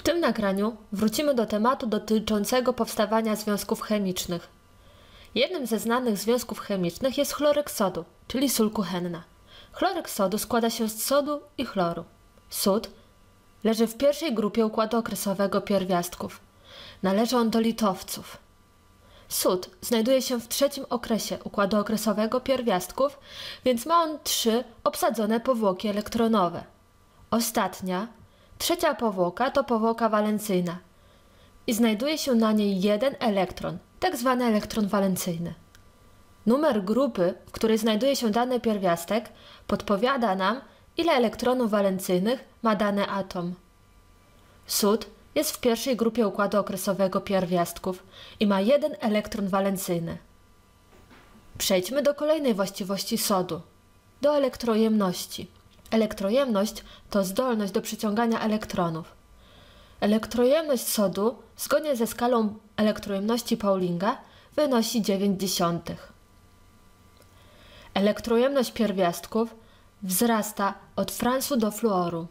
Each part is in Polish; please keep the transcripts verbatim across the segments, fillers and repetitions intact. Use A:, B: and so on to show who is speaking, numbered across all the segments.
A: tym nagraniu wrócimy do tematu dotyczącego powstawania związków chemicznych. Jednym ze znanych związków chemicznych jest chlorek sodu, czyli sól kuchenna. Chlorek sodu składa się z sodu i chloru. Sód leży w pierwszej grupie układu okresowego pierwiastków. Należy on do litowców. Sód znajduje się w trzecim okresie układu okresowego pierwiastków, więc ma on trzy obsadzone powłoki elektronowe. Ostatnia, trzecia powłoka to powłoka walencyjna i znajduje się na niej jeden elektron, tak zwany elektron walencyjny. Numer grupy, w której znajduje się dany pierwiastek, podpowiada nam, ile elektronów walencyjnych ma dany atom. Sód jest w pierwszej grupie układu okresowego pierwiastków i ma jeden elektron walencyjny. Przejdźmy do kolejnej właściwości sodu, do elektrojemności. Elektrojemność to zdolność do przyciągania elektronów. Elektrojemność sodu, zgodnie ze skalą elektrojemności Paulinga, wynosi dziewięć dziesiątych. Elektrojemność pierwiastków wzrasta od fransu do fluoru.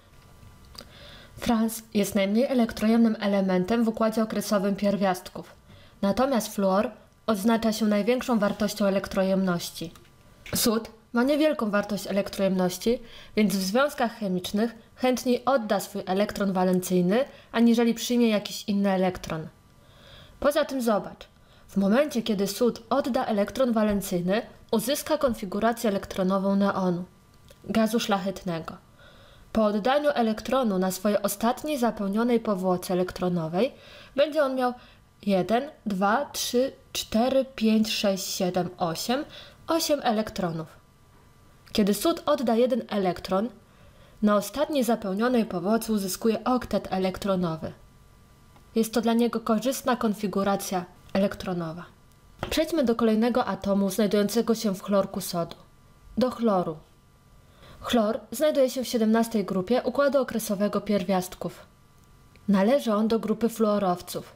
A: Frans jest najmniej elektrojemnym elementem w układzie okresowym pierwiastków, natomiast fluor odznacza się największą wartością elektrojemności. Sód ma niewielką wartość elektrojemności, więc w związkach chemicznych chętniej odda swój elektron walencyjny, aniżeli przyjmie jakiś inny elektron. Poza tym zobacz, w momencie kiedy sód odda elektron walencyjny, uzyska konfigurację elektronową neonu, gazu szlachetnego. Po oddaniu elektronu na swojej ostatniej zapełnionej powłoce elektronowej będzie on miał jeden, dwa, trzy, cztery, pięć, sześć, siedem, osiem, osiem elektronów. Kiedy sód odda jeden elektron, na ostatniej zapełnionej powłoce uzyskuje oktet elektronowy. Jest to dla niego korzystna konfiguracja elektronowa. Przejdźmy do kolejnego atomu znajdującego się w chlorku sodu, do chloru. Chlor znajduje się w siedemnastej grupie układu okresowego pierwiastków. Należy on do grupy fluorowców.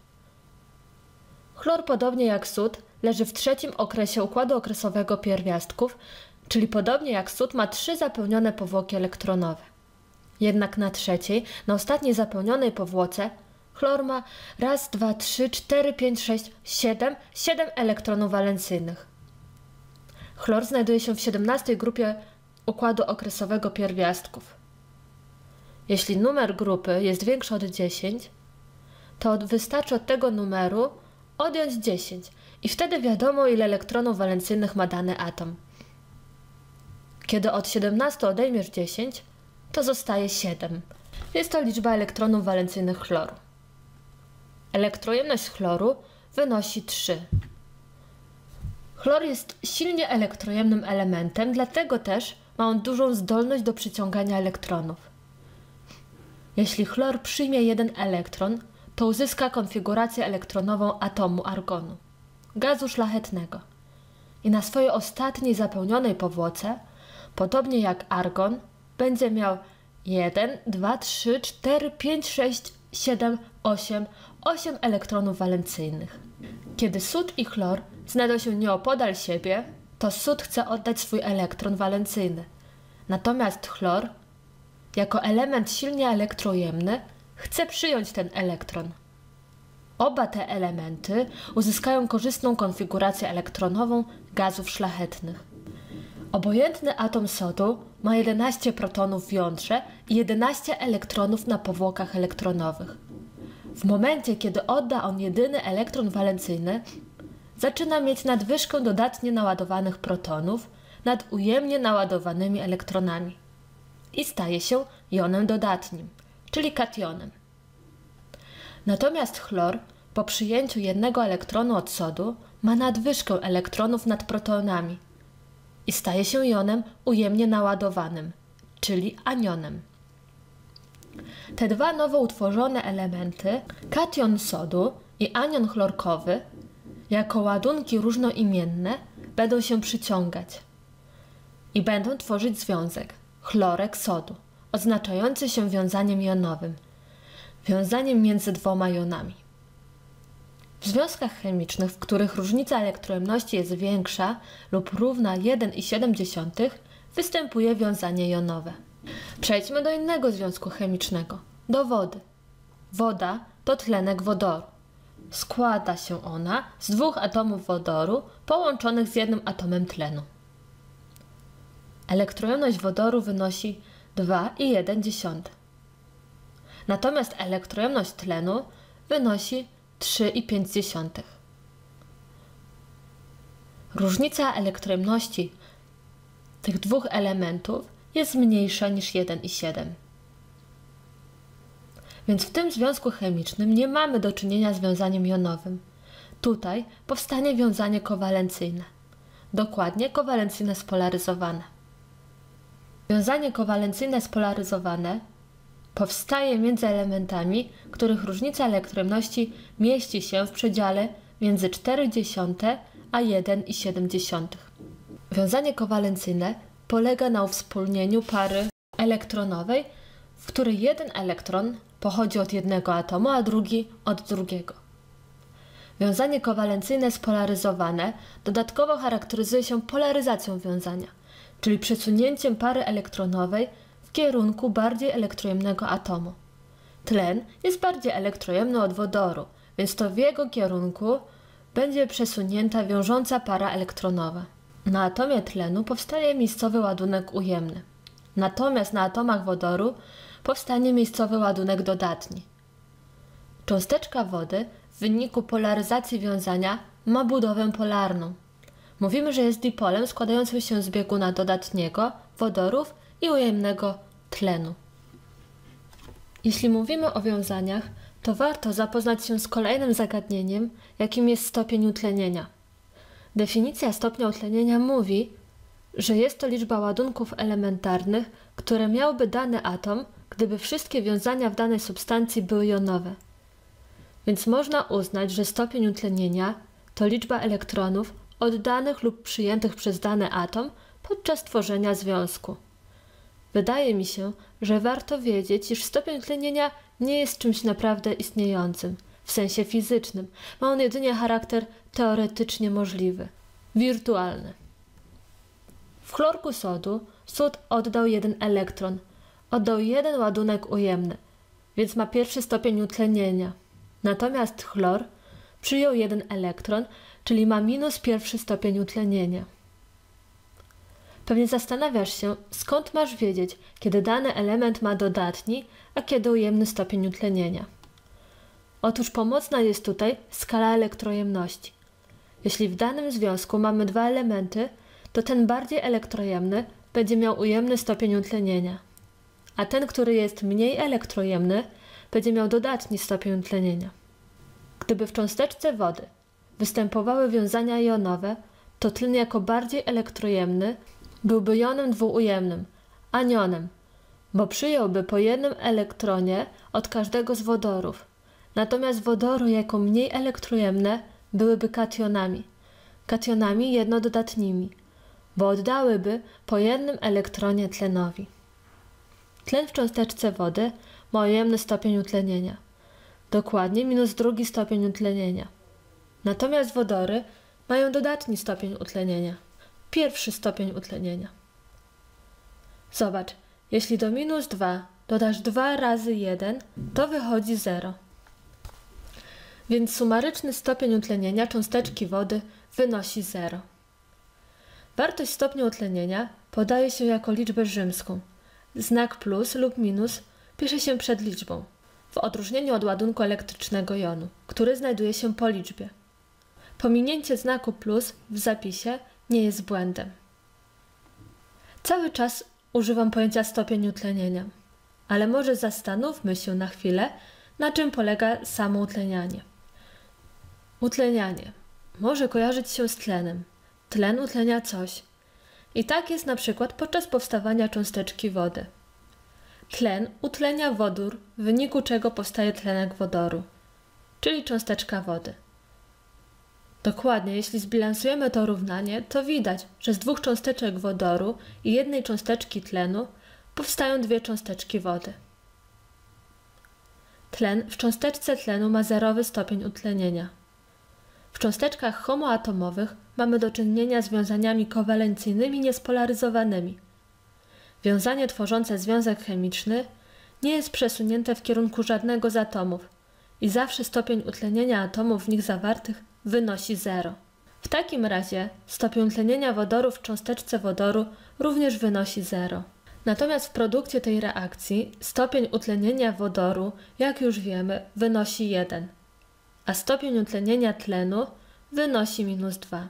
A: Chlor, podobnie jak sód, leży w trzecim okresie układu okresowego pierwiastków, czyli podobnie jak sód ma trzy zapełnione powłoki elektronowe. Jednak na trzeciej, na ostatniej zapełnionej powłoce, chlor ma raz, dwa, trzy, cztery, pięć, sześć, siedem, siedem elektronów walencyjnych. Chlor znajduje się w siedemnastej grupie układu okresowego pierwiastków. Jeśli numer grupy jest większy od dziesięciu, to wystarczy od tego numeru odjąć dziesięć i wtedy wiadomo, ile elektronów walencyjnych ma dany atom. Kiedy od siedemnastu odejmiesz dziesięć, to zostaje siedem. Jest to liczba elektronów walencyjnych chloru. Elektrojemność chloru wynosi trzy. Chlor jest silnie elektrojemnym elementem, dlatego też ma on dużą zdolność do przyciągania elektronów. Jeśli chlor przyjmie jeden elektron, to uzyska konfigurację elektronową atomu argonu, gazu szlachetnego. I na swojej ostatniej zapełnionej powłoce, podobnie jak argon, będzie miał jeden, dwa, trzy, cztery, pięć, sześć, siedem, osiem, osiem elektronów walencyjnych. Kiedy sód i chlor znajdą się nieopodal siebie, to sód chce oddać swój elektron walencyjny. Natomiast chlor, jako element silnie elektrojemny, chce przyjąć ten elektron. Oba te elementy uzyskają korzystną konfigurację elektronową gazów szlachetnych. Obojętny atom sodu ma jedenaście protonów w jądrze i jedenaście elektronów na powłokach elektronowych. W momencie, kiedy odda on jedyny elektron walencyjny, zaczyna mieć nadwyżkę dodatnie naładowanych protonów nad ujemnie naładowanymi elektronami i staje się jonem dodatnim, czyli kationem. Natomiast chlor po przyjęciu jednego elektronu od sodu ma nadwyżkę elektronów nad protonami i staje się jonem ujemnie naładowanym, czyli anionem. Te dwa nowo utworzone elementy, kation sodu i anion chlorkowy, jako ładunki różnoimienne, będą się przyciągać i będą tworzyć związek chlorek sodu, oznaczający się wiązaniem jonowym, wiązaniem między dwoma jonami. W związkach chemicznych, w których różnica elektrojemności jest większa lub równa jeden i siedem dziesiątych, występuje wiązanie jonowe. Przejdźmy do innego związku chemicznego, do wody. Woda to tlenek wodoru. Składa się ona z dwóch atomów wodoru połączonych z jednym atomem tlenu. Elektrojemność wodoru wynosi dwa i jeden dziesiąty. Natomiast elektrojemność tlenu wynosi trzy i pięć dziesiątych. Różnica elektrojemności tych dwóch elementów jest mniejsza niż jeden i siedem. Więc w tym związku chemicznym nie mamy do czynienia z wiązaniem jonowym. Tutaj powstanie wiązanie kowalencyjne. Dokładnie kowalencyjne spolaryzowane. Wiązanie kowalencyjne spolaryzowane powstaje między elementami, których różnica elektrojemności mieści się w przedziale między cztery dziesiąte a jeden i siedem dziesiątych. Wiązanie kowalencyjne polega na uwspólnieniu pary elektronowej, w której jeden elektron pochodzi od jednego atomu, a drugi od drugiego. Wiązanie kowalencyjne spolaryzowane dodatkowo charakteryzuje się polaryzacją wiązania, czyli przesunięciem pary elektronowej w kierunku bardziej elektrojemnego atomu. Tlen jest bardziej elektrojemny od wodoru, więc to w jego kierunku będzie przesunięta wiążąca para elektronowa. Na atomie tlenu powstaje miejscowy ładunek ujemny. Natomiast na atomach wodoru powstanie miejscowy ładunek dodatni. Cząsteczka wody w wyniku polaryzacji wiązania ma budowę polarną. Mówimy, że jest dipolem składającym się z bieguna dodatniego, wodorów i ujemnego tlenu. Jeśli mówimy o wiązaniach, to warto zapoznać się z kolejnym zagadnieniem, jakim jest stopień utlenienia. Definicja stopnia utlenienia mówi, że jest to liczba ładunków elementarnych, które miałby dany atom, gdyby wszystkie wiązania w danej substancji były jonowe. Więc można uznać, że stopień utlenienia to liczba elektronów oddanych lub przyjętych przez dany atom podczas tworzenia związku. Wydaje mi się, że warto wiedzieć, iż stopień utlenienia nie jest czymś naprawdę istniejącym, w sensie fizycznym. Ma on jedynie charakter teoretycznie możliwy, wirtualny. W chlorku sodu sód oddał jeden elektron, oddał jeden ładunek ujemny, więc ma pierwszy stopień utlenienia. Natomiast chlor przyjął jeden elektron, czyli ma minus pierwszy stopień utlenienia. Pewnie zastanawiasz się, skąd masz wiedzieć, kiedy dany element ma dodatni, a kiedy ujemny stopień utlenienia. Otóż pomocna jest tutaj skala elektrojemności. Jeśli w danym związku mamy dwa elementy, to ten bardziej elektrojemny będzie miał ujemny stopień utlenienia, a ten, który jest mniej elektrojemny, będzie miał dodatni stopień utlenienia. Gdyby w cząsteczce wody występowały wiązania jonowe, to tlen jako bardziej elektrojemny byłby jonem dwuujemnym, anionem, bo przyjąłby po jednym elektronie od każdego z wodorów. Natomiast wodory jako mniej elektrojemne byłyby kationami, kationami jednododatnimi, bo oddałyby po jednym elektronie tlenowi. Tlen w cząsteczce wody ma ujemny stopień utlenienia, dokładnie minus drugi stopień utlenienia. Natomiast wodory mają dodatni stopień utlenienia, pierwszy stopień utlenienia. Zobacz, jeśli do minus dwa dodasz dwa razy jeden, to wychodzi zero. Więc sumaryczny stopień utlenienia cząsteczki wody wynosi zero. Wartość stopnia utlenienia podaje się jako liczbę rzymską. Znak plus lub minus pisze się przed liczbą, w odróżnieniu od ładunku elektrycznego jonu, który znajduje się po liczbie. Pominięcie znaku plus w zapisie nie jest błędem. Cały czas używam pojęcia stopień utlenienia, ale może zastanówmy się na chwilę, na czym polega samo utlenianie. Utlenianie może kojarzyć się z tlenem. Tlen utlenia coś. I tak jest na przykład podczas powstawania cząsteczki wody. Tlen utlenia wodór, w wyniku czego powstaje tlenek wodoru, czyli cząsteczka wody. Dokładnie, jeśli zbilansujemy to równanie, to widać, że z dwóch cząsteczek wodoru i jednej cząsteczki tlenu powstają dwie cząsteczki wody. Tlen w cząsteczce tlenu ma zerowy stopień utlenienia. W cząsteczkach homoatomowych mamy do czynienia z wiązaniami kowalencyjnymi niespolaryzowanymi. Wiązanie tworzące związek chemiczny nie jest przesunięte w kierunku żadnego z atomów i zawsze stopień utlenienia atomów w nich zawartych wynosi zero. W takim razie stopień utlenienia wodoru w cząsteczce wodoru również wynosi zero. Natomiast w produkcie tej reakcji stopień utlenienia wodoru, jak już wiemy, wynosi jeden, a stopień utlenienia tlenu wynosi minus dwa.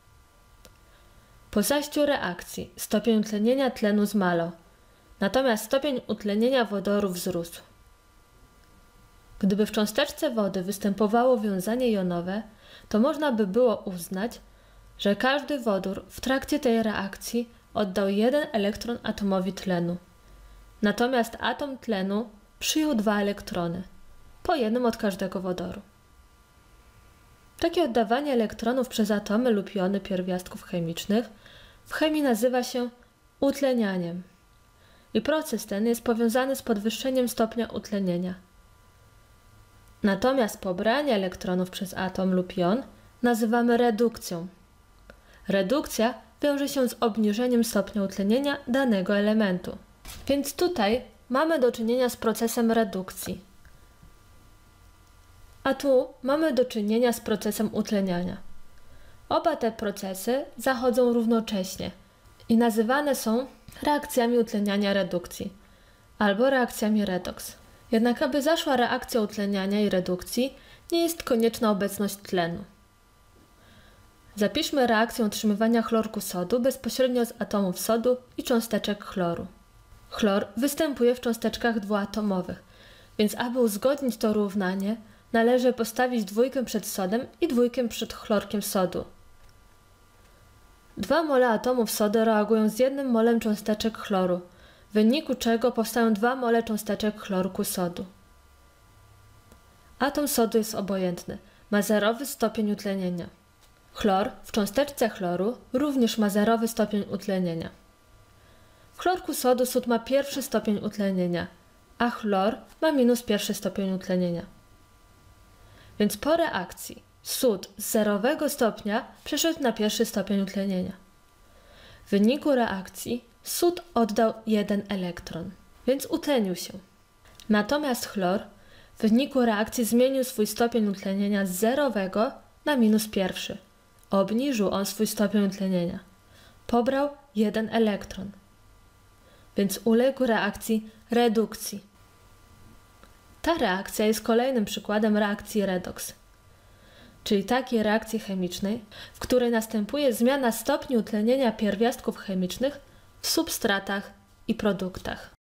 A: Po zajściu reakcji stopień utlenienia tlenu zmalał, natomiast stopień utlenienia wodoru wzrósł. Gdyby w cząsteczce wody występowało wiązanie jonowe, to można by było uznać, że każdy wodór w trakcie tej reakcji oddał jeden elektron atomowi tlenu. Natomiast atom tlenu przyjął dwa elektrony, po jednym od każdego wodoru. Takie oddawanie elektronów przez atomy lub jony pierwiastków chemicznych w chemii nazywa się utlenianiem. I proces ten jest powiązany z podwyższeniem stopnia utlenienia. Natomiast pobranie elektronów przez atom lub jon nazywamy redukcją. Redukcja wiąże się z obniżeniem stopnia utlenienia danego elementu. Więc tutaj mamy do czynienia z procesem redukcji. A tu mamy do czynienia z procesem utleniania. Oba te procesy zachodzą równocześnie i nazywane są reakcjami utleniania redukcji albo reakcjami redoks. Jednak aby zaszła reakcja utleniania i redukcji, nie jest konieczna obecność tlenu. Zapiszmy reakcję utrzymywania chlorku sodu bezpośrednio z atomów sodu i cząsteczek chloru. Chlor występuje w cząsteczkach dwuatomowych, więc aby uzgodnić to równanie, należy postawić dwójkę przed sodem i dwójkę przed chlorkiem sodu. Dwa mole atomów sodu reagują z jednym molem cząsteczek chloru, w wyniku czego powstają dwa mole cząsteczek chlorku sodu. Atom sodu jest obojętny, ma zerowy stopień utlenienia. Chlor w cząsteczce chloru również ma zerowy stopień utlenienia. W chlorku sodu sód ma pierwszy stopień utlenienia, a chlor ma minus pierwszy stopień utlenienia. Więc po reakcji sód z zerowego stopnia przeszedł na pierwszy stopień utlenienia. W wyniku reakcji sód oddał jeden elektron, więc utlenił się. Natomiast chlor w wyniku reakcji zmienił swój stopień utlenienia z zerowego na minus pierwszy. Obniżył on swój stopień utlenienia. Pobrał jeden elektron, więc uległ reakcji redukcji. Ta reakcja jest kolejnym przykładem reakcji redoks, czyli takiej reakcji chemicznej, w której następuje zmiana stopni utlenienia pierwiastków chemicznych w substratach i produktach.